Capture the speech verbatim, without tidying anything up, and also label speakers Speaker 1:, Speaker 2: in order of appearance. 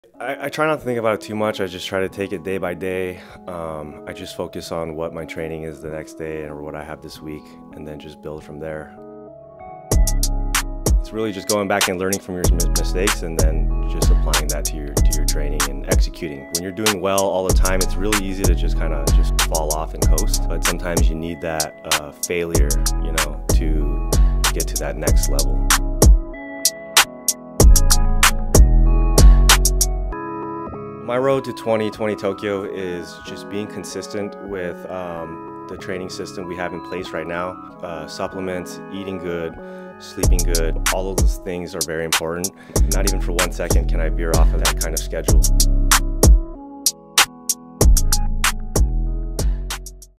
Speaker 1: I, I try not to think about it too much. I just try to take it day by day. Um, I just focus on what my training is the next day or what I have this week, and then just build from there. It's really just going back and learning from your mistakes and then just applying that to your to your training and executing. When you're doing well all the time, it's really easy to just kind of just fall off and coast. But sometimes you need that uh, failure, you know, to get to that next level. My road to twenty twenty Tokyo is just being consistent with um, the training system we have in place right now. Uh, supplements, eating good, sleeping good, all of those things are very important. Not even for one second can I veer off of that kind of schedule.